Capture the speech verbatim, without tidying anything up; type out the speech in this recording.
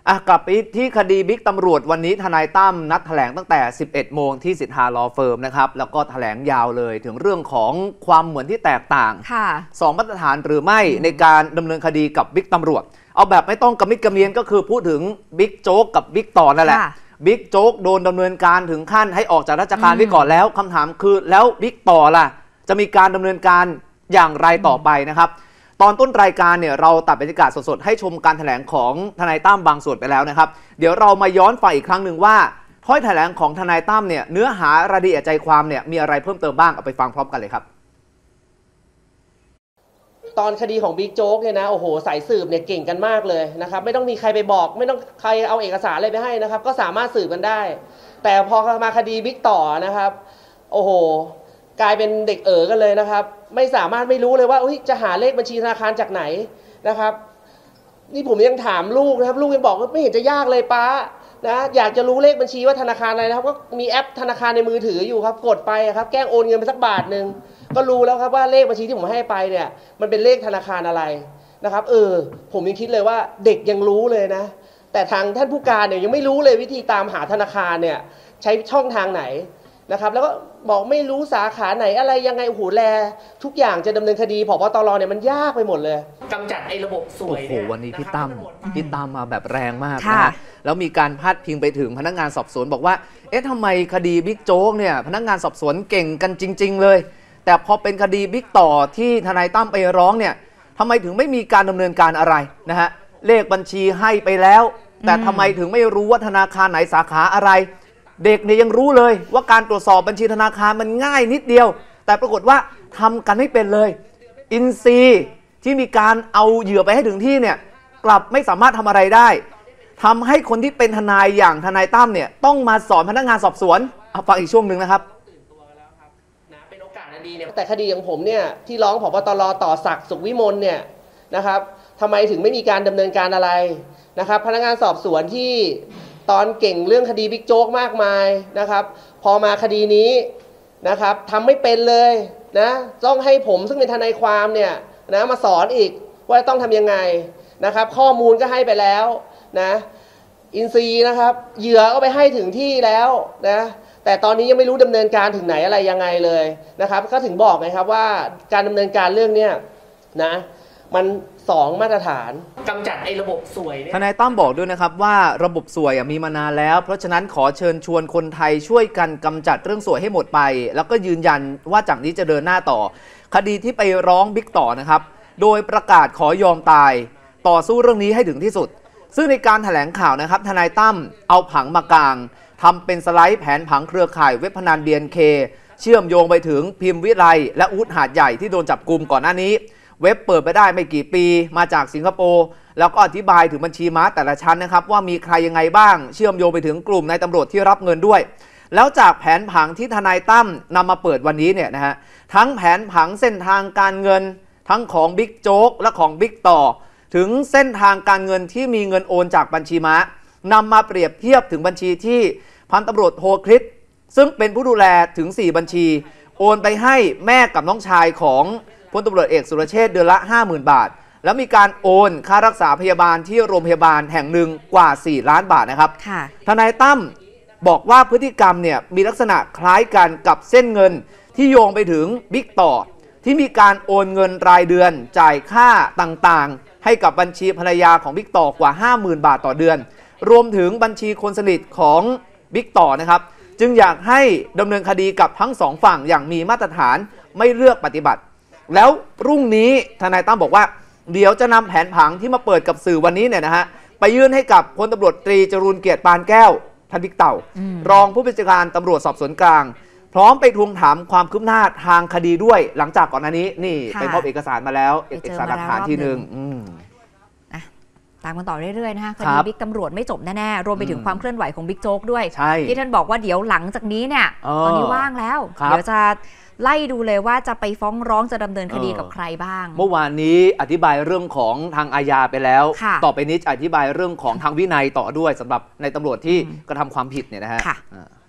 อ่ะกลับไปที่คดีบิ๊กตำรวจวันนี้ทนายตั้มนัดแถลงตั้งแต่สิบเอ็ดโมงที่สิทธาลอเฟิร์มนะครับแล้วก็แถลงยาวเลยถึงเรื่องของความเหมือนที่แตกต่างสองมาตรฐานหรือไม่ในการดำเนินคดีกับบิ๊กตำรวจเอาแบบไม่ต้องกระมิดกระเมียนก็คือพูดถึงบิ๊กโจ๊กกับบิ๊กต่อนั่นแหละบิ๊กโจ๊กโดนดำเนินการถึงขั้นให้ออกจากราชการไว้ก่อนแล้วคำถามคือแล้วบิ๊กต่อล่ะจะมีการดำเนินการอย่างไรต่อไปนะครับตอนต้นรายการเนี่ยเราตัดบรรยากาศสดๆให้ชมการแถลงของทนายตั้มบางส่วนไปแล้วนะครับเดี๋ยวเรามาย้อนฟังอีกครั้งหนึ่งว่าถ้อยแถลงของทนายตั้มเนี่ยเนื้อหารายละเอียดใจความเนี่ยมีอะไรเพิ่มเติมบ้างเอาไปฟังพร้อมกันเลยครับตอนคดีของบิ๊กโจ๊กเนี่ยนะโอ้โหสายสืบเนี่ยเก่งกันมากเลยนะครับไม่ต้องมีใครไปบอกไม่ต้องใครเอาเอกสารอะไรไปให้นะครับก็สามารถสืบกันได้แต่พอมาคดีบิ๊กต่อนะครับโอ้โหกลายเป็นเด็กเอ๋อกันเลยนะครับไม่สามารถไม่รู้เลยว่าจะหาเลขบัญชีธนาคารจากไหนนะครับนี่ผมยังถามลูกนะครับลูกยังบอกว่าไม่เห็นจะยากเลยป้านะอยากจะรู้เลขบัญชีว่าธนาคารอะไรนะครับก็มีแอปธนาคารในมือถืออยู่ครับกดไปครับแกล้งโอนเงินไปสักบาทหนึ่งก็รู้แล้วครับว่าเลขบัญชีที่ผมให้ไปเนี่ยมันเป็นเลขธนาคารอะไรนะครับเออผมยังคิดเลยว่าเด็กยังรู้เลยนะแต่ทางท่านผู้การเนี่ยยังไม่รู้เลยวิธีตามหาธนาคารเนี่ยใช้ช่องทางไหนนะครับแล้วก็บอกไม่รู้สาขาไหนอะไรยังไงโอ้โหแลทุกอย่างจะดำเนินคดีผบตรเนี่ยมันยากไปหมดเลยกำจัดไอ้ระบบสวยโอ้โหวันนี้พี่ตั้มพี่ตั้มมาแบบแรงมากนะแล้วมีการพาดพิงไปถึงพนักงานสอบสวนบอกว่าเอ๊ะทำไมคดีบิ๊กโจ๊กเนี่ยพนักงานสอบสวนเก่งกันจริงๆเลยแต่พอเป็นคดีบิ๊กต่อที่ทนายตั้มไปร้องเนี่ยทำไมถึงไม่มีการดำเนินการอะไรนะฮะเลขบัญชีให้ไปแล้วแต่ทำไมถึงไม่รู้ว่าธนาคารไหนสาขาอะไรเด็กเนี่ยยังรู้เลยว่าการตรวจสอบบัญชีธนาคารมันง่ายนิดเดียวแต่ปรากฏว่าทำกันไม่เป็นเลยอินซีที่มีการเอาเหยื่อไปให้ถึงที่เนี่ยกลับไม่สามารถทำอะไรได้ทำให้คนที่เป็นทนายอย่างทนายตั้มเนี่ยต้องมาสอนพนักงานสอบสวนเอาฟังอีกช่วงหนึ่งนะครับแต่คดีของผมเนี่ยที่ร้องผบตรต่อศักดิ์สุขวิมลเนี่ยนะครับทำไมถึงไม่มีการดำเนินการอะไรนะครับพนักงานสอบสวนที่ตอนเก่งเรื่องคดีบิ๊กโจ๊กมากมายนะครับพอมาคดีนี้นะครับทำไม่เป็นเลยนะต้องให้ผมซึ่งเป็นทนายความเนี่ยนะมาสอนอีกว่าต้องทำยังไงนะครับข้อมูลก็ให้ไปแล้วนะอินซีนะครับเหยื่อก็ไปให้ถึงที่แล้วนะแต่ตอนนี้ยังไม่รู้ดำเนินการถึงไหนอะไรยังไงเลยนะครับก็ถึงบอกไงครับว่าการดำเนินการเรื่องเนี้ยนะมันสองมาตรฐานกำจัดไอ้ระบบสวยทนายตั้มบอกด้วยนะครับว่าระบบสวยมีมานานแล้วเพราะฉะนั้นขอเชิญชวนคนไทยช่วยกันกำจัดเรื่องสวยให้หมดไปแล้วก็ยืนยันว่าจากนี้จะเดินหน้าต่อคดีที่ไปร้องบิ๊กต่อนะครับโดยประกาศขอยอมตายต่อสู้เรื่องนี้ให้ถึงที่สุดซึ่งในการแถลงข่าวนะครับทนายตั้มเอาผังมากางทำเป็นสไลด์แผนผังเครือข่ายเว็บพนัน บี เอ็น เค เชื่อมโยงไปถึงพิมพ์วิไลและอู๊ดหาดใหญ่ที่โดนจับกุมก่อนหน้านี้เว็บเปิดไปได้ไม่กี่ปีมาจากสิงคโปร์แล้วก็อธิบายถึงบัญชีม้าแต่ละชั้นนะครับว่ามีใครยังไงบ้างเชื่อมโยงไปถึงกลุ่มนายตำรวจที่รับเงินด้วยแล้วจากแผนผังที่ทนายตั้มนำมาเปิดวันนี้เนี่ยนะฮะทั้งแผนผังเส้นทางการเงินทั้งของบิ๊กโจ๊กและของบิ๊กต่อถึงเส้นทางการเงินที่มีเงินโอนจากบัญชีม้านำมาเปรียบเทียบถึงบัญชีที่พันตำรวจโทคริสซึ่งเป็นผู้ดูแลถึงสี่บัญชีโอนไปให้แม่กับน้องชายของพลตำรวจเอกสุรเชษฐ์เดือนละ ห้าหมื่น บาทแล้วมีการโอนค่ารักษาพยาบาลที่โรงพยาบาลแห่งหนึ่งกว่าสี่ล้านบาทนะครับทนายตั้มบอกว่าพฤติกรรมเนี่ยมีลักษณะคล้ายกันกับเส้นเงินที่โยงไปถึงบิ๊กต่อที่มีการโอนเงินรายเดือนจ่ายค่าต่างๆให้กับบัญชีภรรยาของบิ๊กต่อกว่า ห้าหมื่น บาทต่อเดือนรวมถึงบัญชีคนสนิทของบิ๊กต่อนะครับจึงอยากให้ดำเนินคดีกับทั้งสองฝั่งอย่างมีมาตรฐานไม่เลือกปฏิบัติแล้วพรุ่งนี้ทนายตั้มบอกว่าเดี๋ยวจะนำแผนผังที่มาเปิดกับสื่อวันนี้เนี่ยนะฮะไปยื่นให้กับพลตำรวจตรีจรูญเกียรติปานแก้วท่านบิ๊กเต่ารองผู้บัญชาการตำรวจสอบสวนกลางพร้อมไปทวงถามความคืบหน้าทางคดีด้วยหลังจากก่อนหน้านี้นี่ไปพบเอกสารมาแล้วเอกสารหลักฐานที่หนึ่งตามกันต่อเรื่อยๆนะคะคดีบิ๊กตำรวจไม่จบแน่ๆรวมไปถึงความเคลื่อนไหวของบิ๊กโจ๊กด้วยที่ท่านบอกว่าเดี๋ยวหลังจากนี้เนี่ยตอนนี้ว่างแล้วเดี๋ยวจะไล่ดูเลยว่าจะไปฟ้องร้องจะดำเนินคดีกับใครบ้างเมื่อวานนี้อธิบายเรื่องของทางอาญาไปแล้วต่อไปนี้จะอธิบายเรื่องของทางวินัยต่อด้วยสำหรับในตำรวจที่กระทำความผิดเนี่ยนะฮะ